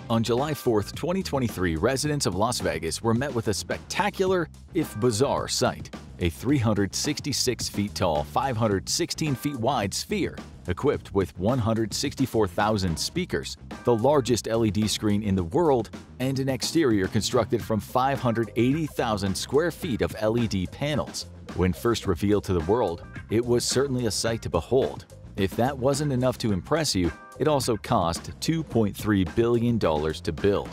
On July 4, 2023, residents of Las Vegas were met with a spectacular, if bizarre, sight. A 366 feet tall, 516 feet wide sphere equipped with 164,000 speakers, the largest LED screen in the world, and an exterior constructed from 580,000 square feet of LED panels. When first revealed to the world, it was certainly a sight to behold. If that wasn't enough to impress you, it also cost $2.3 billion to build.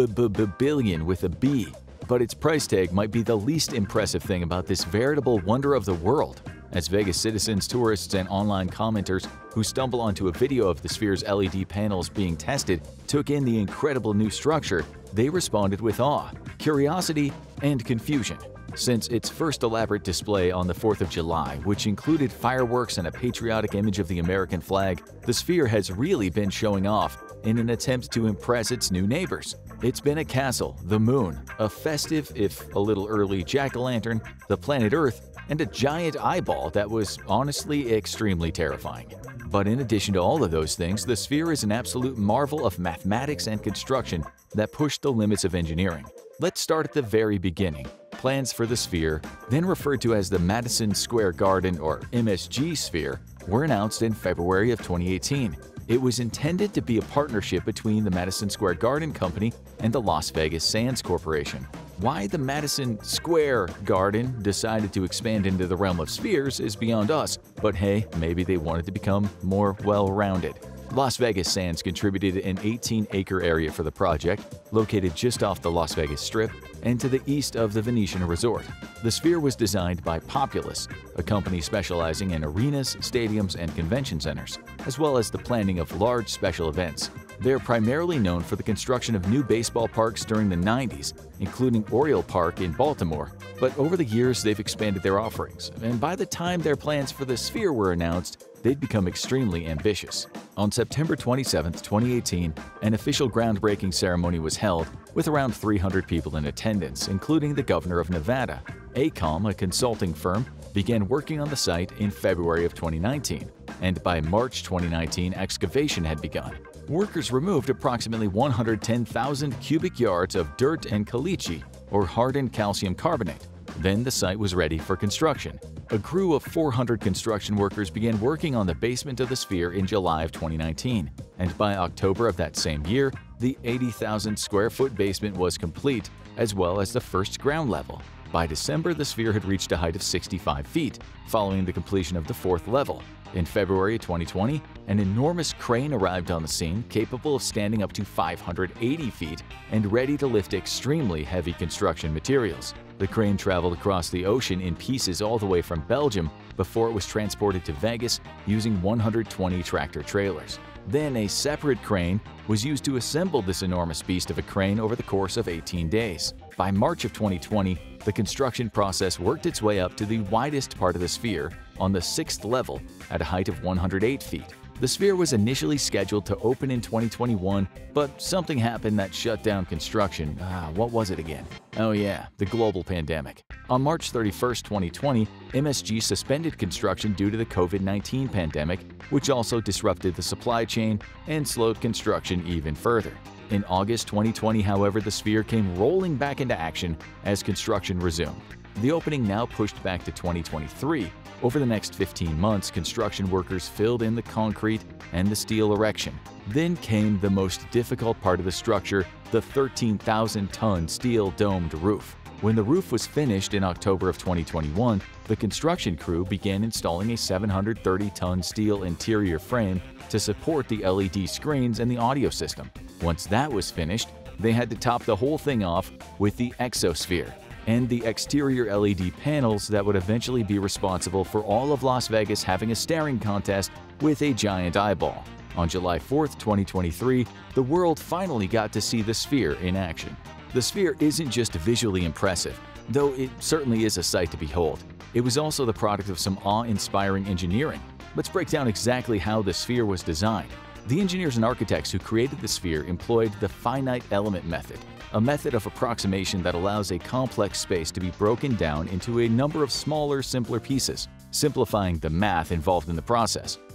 Billion with a B. But its price tag might be the least impressive thing about this veritable wonder of the world. As Vegas citizens, tourists, and online commenters who stumble onto a video of the sphere's LED panels being tested took in the incredible new structure, they responded with awe, curiosity, and confusion. Since its first elaborate display on the 4th of July, which included fireworks and a patriotic image of the American flag, the sphere has really been showing off in an attempt to impress its new neighbors. It's been a castle, the moon, a festive, if a little early, jack-o'-lantern, the planet Earth, and a giant eyeball that was honestly extremely terrifying. But in addition to all of those things, the sphere is an absolute marvel of mathematics and construction that pushed the limits of engineering. Let's start at the very beginning. Plans for the sphere, then referred to as the Madison Square Garden or MSG sphere, were announced in February of 2018. It was intended to be a partnership between the Madison Square Garden Company and the Las Vegas Sands Corporation. Why the Madison Square Garden decided to expand into the realm of spheres is beyond us, but hey, maybe they wanted to become more well-rounded. Las Vegas Sands contributed an 18-acre area for the project, located just off the Las Vegas Strip and to the east of the Venetian Resort. The sphere was designed by Populous, a company specializing in arenas, stadiums, and convention centers, as well as the planning of large special events. They're primarily known for the construction of new baseball parks during the 90s, including Oriole Park in Baltimore, but over the years they've expanded their offerings, and by the time their plans for the sphere were announced, they'd become extremely ambitious. On September 27, 2018, an official groundbreaking ceremony was held with around 300 people in attendance, including the governor of Nevada. AECOM, a consulting firm, began working on the site in February of 2019, and by March 2019, excavation had begun. Workers removed approximately 110,000 cubic yards of dirt and caliche, or hardened calcium carbonate. Then the site was ready for construction. A crew of 400 construction workers began working on the basement of the sphere in July of 2019, and by October of that same year, the 80,000 square foot basement was complete, as well as the first ground level. By December, the sphere had reached a height of 65 feet, following the completion of the fourth level. In February 2020, an enormous crane arrived on the scene, capable of standing up to 580 feet and ready to lift extremely heavy construction materials. The crane traveled across the ocean in pieces all the way from Belgium before it was transported to Vegas using 120 tractor trailers. Then a separate crane was used to assemble this enormous beast of a crane over the course of 18 days. By March of 2020, the construction process worked its way up to the widest part of the sphere, on the 6th level, at a height of 108 feet. The sphere was initially scheduled to open in 2021, but something happened that shut down construction. What was it again? Oh yeah, the global pandemic. On March 31, 2020, MSG suspended construction due to the COVID-19 pandemic, which also disrupted the supply chain and slowed construction even further. In August 2020, however, the sphere came rolling back into action as construction resumed. The opening now pushed back to 2023. Over the next 15 months, construction workers filled in the concrete and the steel erection. Then came the most difficult part of the structure, the 13,000-ton steel domed roof. When the roof was finished in October of 2021, the construction crew began installing a 730-ton steel interior frame to support the LED screens and the audio system. Once that was finished, they had to top the whole thing off with the exosphere and the exterior LED panels that would eventually be responsible for all of Las Vegas having a staring contest with a giant eyeball. On July 4, 2023, the world finally got to see the sphere in action. The sphere isn't just visually impressive, though it certainly is a sight to behold. It was also the product of some awe-inspiring engineering. Let's break down exactly how the sphere was designed. The engineers and architects who created the sphere employed the finite element method, a method of approximation that allows a complex space to be broken down into a number of smaller, simpler pieces, simplifying the math involved in the process.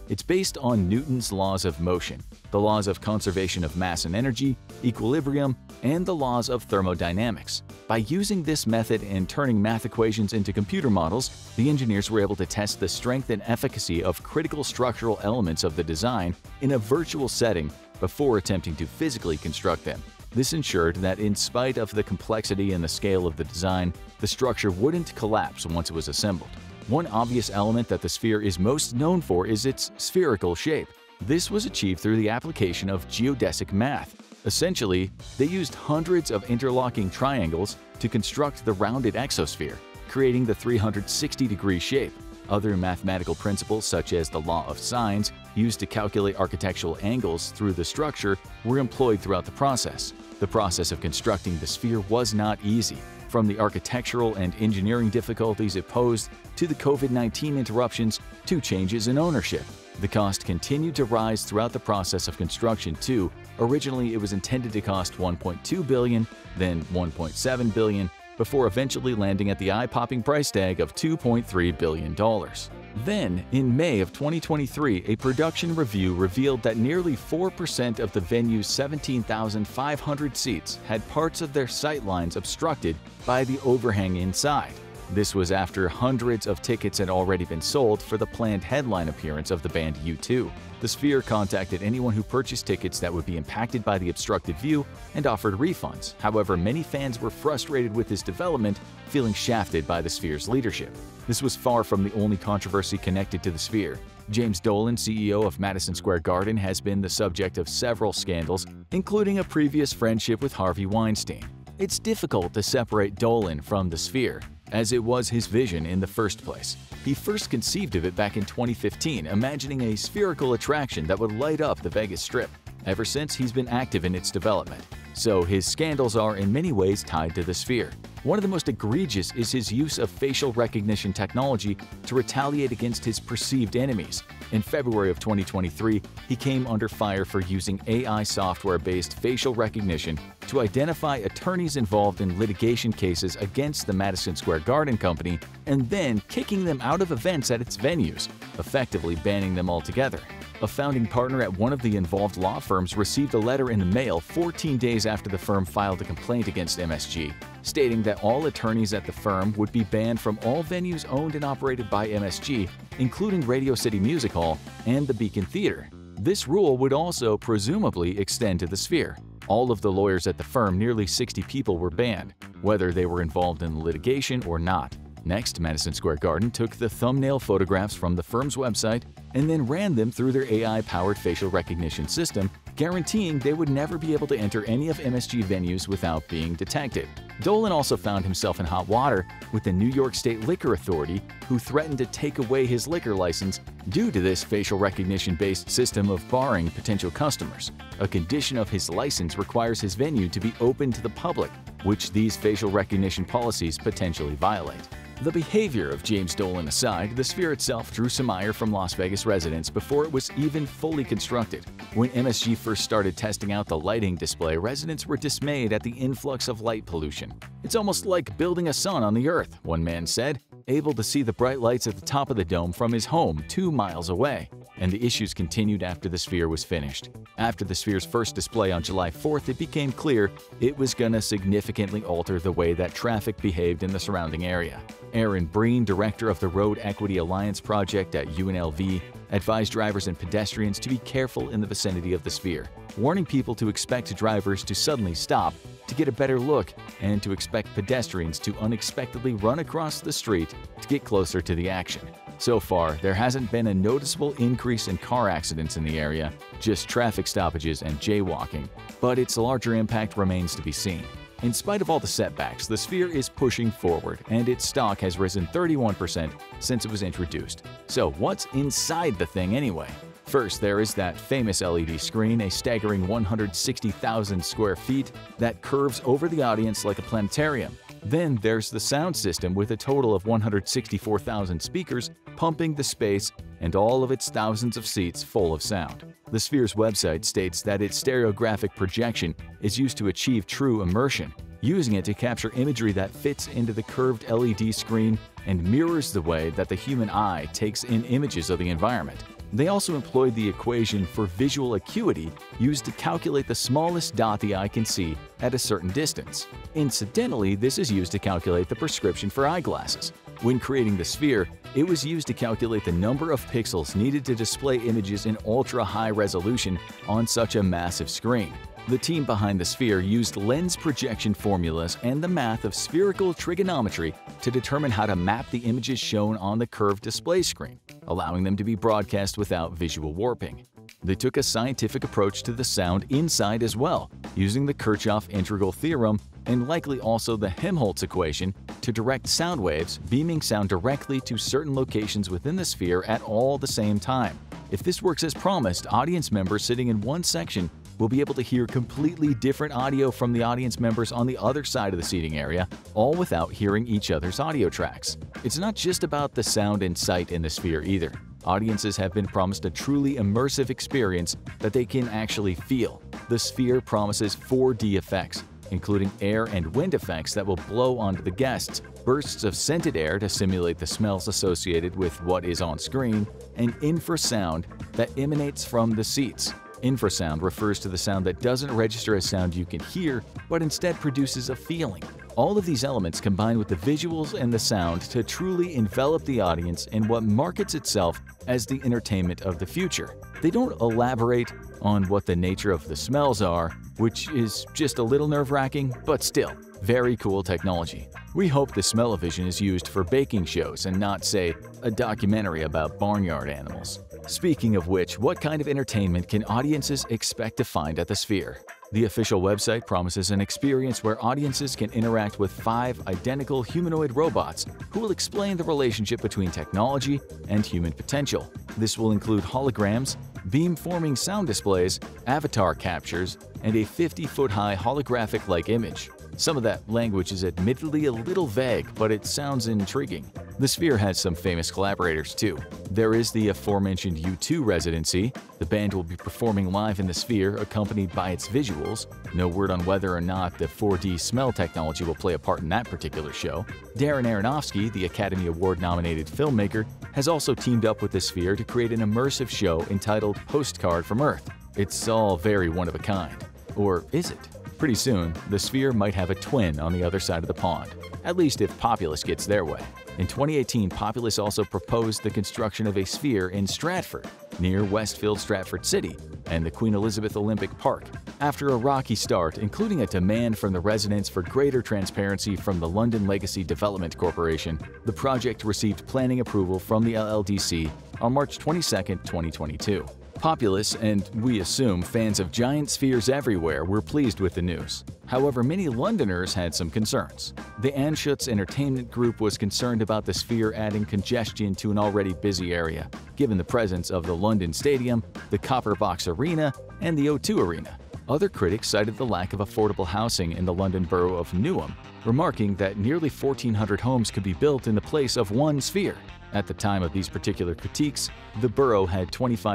It's based on Newton's laws of motion, the laws of conservation of mass and energy, equilibrium, and the laws of thermodynamics. By using this method and turning math equations into computer models, the engineers were able to test the strength and efficacy of critical structural elements of the design in a virtual setting before attempting to physically construct them. This ensured that in spite of the complexity and the scale of the design, the structure wouldn't collapse once it was assembled. One obvious element that the sphere is most known for is its spherical shape. This was achieved through the application of geodesic math. Essentially, they used hundreds of interlocking triangles to construct the rounded exosphere, creating the 360-degree shape. Other mathematical principles, such as the law of sines, used to calculate architectural angles through the structure, were employed throughout the process. The process of constructing the sphere was not easy. From the architectural and engineering difficulties it posed, to the COVID-19 interruptions, to changes in ownership. The cost continued to rise throughout the process of construction too. Originally, it was intended to cost $1.2 billion, then $1.7 billion, before eventually landing at the eye-popping price tag of $2.3 billion. Then, in May of 2023, a production review revealed that nearly 4% of the venue's 17,500 seats had parts of their sightlines obstructed by the overhang inside. This was after hundreds of tickets had already been sold for the planned headline appearance of the band U2. The Sphere contacted anyone who purchased tickets that would be impacted by the obstructed view and offered refunds. However, many fans were frustrated with this development, feeling shafted by the Sphere's leadership. This was far from the only controversy connected to the Sphere. James Dolan, CEO of Madison Square Garden, has been the subject of several scandals, including a previous friendship with Harvey Weinstein. It's difficult to separate Dolan from the Sphere, as it was his vision in the first place. He first conceived of it back in 2015, imagining a spherical attraction that would light up the Vegas Strip. Ever since, he's been active in its development. So his scandals are in many ways tied to the Sphere. One of the most egregious is his use of facial recognition technology to retaliate against his perceived enemies. In February of 2023, he came under fire for using AI software-based facial recognition to identify attorneys involved in litigation cases against the Madison Square Garden company and then kicking them out of events at its venues, effectively banning them altogether. A founding partner at one of the involved law firms received a letter in the mail 14 days after the firm filed a complaint against MSG, stating that all attorneys at the firm would be banned from all venues owned and operated by MSG, including Radio City Music Hall and the Beacon Theater. This rule would also presumably extend to the Sphere. All of the lawyers at the firm, nearly 60 people, were banned, whether they were involved in the litigation or not. Next, Madison Square Garden took the thumbnail photographs from the firm's website and then ran them through their AI-powered facial recognition system, guaranteeing they would never be able to enter any of MSG venues without being detected. Dolan also found himself in hot water with the New York State Liquor Authority, who threatened to take away his liquor license due to this facial recognition-based system of barring potential customers. A condition of his license requires his venue to be open to the public, which these facial recognition policies potentially violate. The behavior of James Dolan aside, the Sphere itself drew some ire from Las Vegas residents before it was even fully constructed. When MSG first started testing out the lighting display, residents were dismayed at the influx of light pollution. "It's almost like building a sun on the Earth," one man said, able to see the bright lights at the top of the dome from his home 2 miles away. And the issues continued after the Sphere was finished. After the Sphere's first display on July 4th, it became clear it was going to significantly alter the way that traffic behaved in the surrounding area. Aaron Breen, director of the Road Equity Alliance project at UNLV, advised drivers and pedestrians to be careful in the vicinity of the Sphere, warning people to expect drivers to suddenly stop to get a better look and to expect pedestrians to unexpectedly run across the street to get closer to the action. So far, there hasn't been a noticeable increase in car accidents in the area, just traffic stoppages and jaywalking, but its larger impact remains to be seen. In spite of all the setbacks, the Sphere is pushing forward, and its stock has risen 31% since it was introduced. So what's inside the thing anyway? First, there is that famous LED screen, a staggering 160,000 square feet that curves over the audience like a planetarium. Then there's the sound system with a total of 164,000 speakers pumping the space and all of its thousands of seats full of sound. The Sphere's website states that its stereographic projection is used to achieve true immersion, using it to capture imagery that fits into the curved LED screen and mirrors the way that the human eye takes in images of the environment. They also employed the equation for visual acuity used to calculate the smallest dot the eye can see at a certain distance. Incidentally, this is used to calculate the prescription for eyeglasses. When creating the sphere, it was used to calculate the number of pixels needed to display images in ultra-high resolution on such a massive screen. The team behind the sphere used lens projection formulas and the math of spherical trigonometry to determine how to map the images shown on the curved display screen, allowing them to be broadcast without visual warping. They took a scientific approach to the sound inside as well, using the Kirchhoff integral theorem and likely also the Helmholtz equation to direct sound waves, beaming sound directly to certain locations within the sphere at all the same time. If this works as promised, audience members sitting in one section will be able to hear completely different audio from the audience members on the other side of the seating area, all without hearing each other's audio tracks. It's not just about the sound and sight in the sphere either. Audiences have been promised a truly immersive experience that they can actually feel. The sphere promises 4D effects, including air and wind effects that will blow onto the guests, bursts of scented air to simulate the smells associated with what is on screen, and infrasound that emanates from the seats. Infrasound refers to the sound that doesn't register as sound you can hear, but instead produces a feeling. All of these elements combine with the visuals and the sound to truly envelop the audience in what markets itself as the entertainment of the future. They don't elaborate on what the nature of the smells are, which is just a little nerve-wracking, but still, very cool technology. We hope the smell-o-vision is used for baking shows and not, say, a documentary about barnyard animals. Speaking of which, what kind of entertainment can audiences expect to find at the Sphere? The official website promises an experience where audiences can interact with 5 identical humanoid robots who will explain the relationship between technology and human potential. This will include holograms, beam-forming sound displays, avatar captures, and a 50-foot-high holographic-like image. Some of that language is admittedly a little vague, but it sounds intriguing. The Sphere has some famous collaborators too. There is the aforementioned U2 residency. The band will be performing live in the Sphere, accompanied by its visuals. No word on whether or not the 4D smell technology will play a part in that particular show. Darren Aronofsky, the Academy Award-nominated filmmaker, has also teamed up with the Sphere to create an immersive show entitled Postcard from Earth. It's all very one-of-a-kind. Or is it? Pretty soon, the Sphere might have a twin on the other side of the pond, at least if Populous gets their way. In 2018, Populous also proposed the construction of a sphere in Stratford, near Westfield Stratford City and the Queen Elizabeth Olympic Park. After a rocky start, including a demand from the residents for greater transparency from the London Legacy Development Corporation, the project received planning approval from the LLDC on March 22, 2022. Populous, and we assume fans of giant spheres everywhere, were pleased with the news. However, many Londoners had some concerns. The Anschutz Entertainment Group was concerned about the sphere adding congestion to an already busy area, given the presence of the London Stadium, the Copper Box Arena, and the O2 Arena. Other critics cited the lack of affordable housing in the London borough of Newham, remarking that nearly 1,400 homes could be built in the place of one sphere. At the time of these particular critiques, the borough had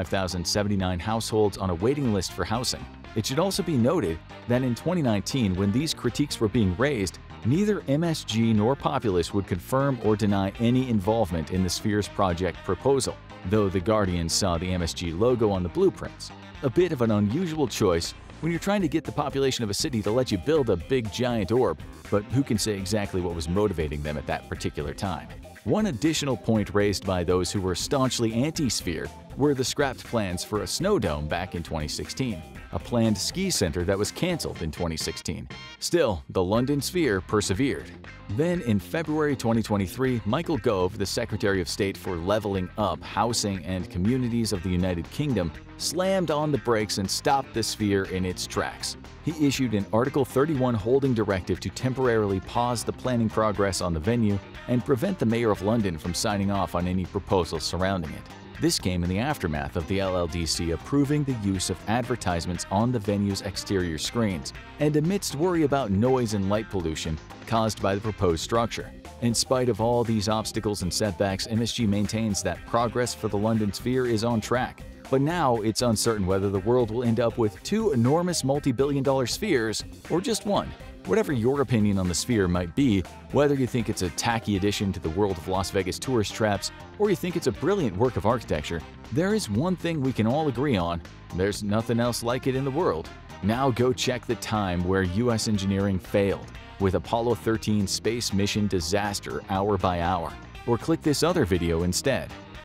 25,079 households on a waiting list for housing. It should also be noted that in 2019, when these critiques were being raised, neither MSG nor Populous would confirm or deny any involvement in the Sphere's project proposal, though The Guardian saw the MSG logo on the blueprints. A bit of an unusual choice when you're trying to get the population of a city to let you build a big giant orb, but who can say exactly what was motivating them at that particular time? One additional point raised by those who were staunchly anti-Sphere were the scrapped plans for a snow dome back in 2016, a planned ski center that was cancelled in 2016. Still, the London Sphere persevered. Then, in February 2023, Michael Gove, the Secretary of State for Levelling Up, Housing and Communities of the United Kingdom, slammed on the brakes and stopped the Sphere in its tracks. He issued an Article 31 holding directive to temporarily pause the planning progress on the venue and prevent the Mayor of London from signing off on any proposals surrounding it. This came in the aftermath of the LLDC approving the use of advertisements on the venue's exterior screens, and amidst worry about noise and light pollution caused by the proposed structure. In spite of all these obstacles and setbacks, MSG maintains that progress for the London Sphere is on track. But now it's uncertain whether the world will end up with 2 enormous multi-billion-dollar spheres or just one. Whatever your opinion on the Sphere might be, whether you think it's a tacky addition to the world of Las Vegas tourist traps or you think it's a brilliant work of architecture, there is one thing we can all agree on: there's nothing else like it in the world. Now go check the time where U.S. engineering failed with Apollo 13 space mission disaster hour by hour, or click this other video instead.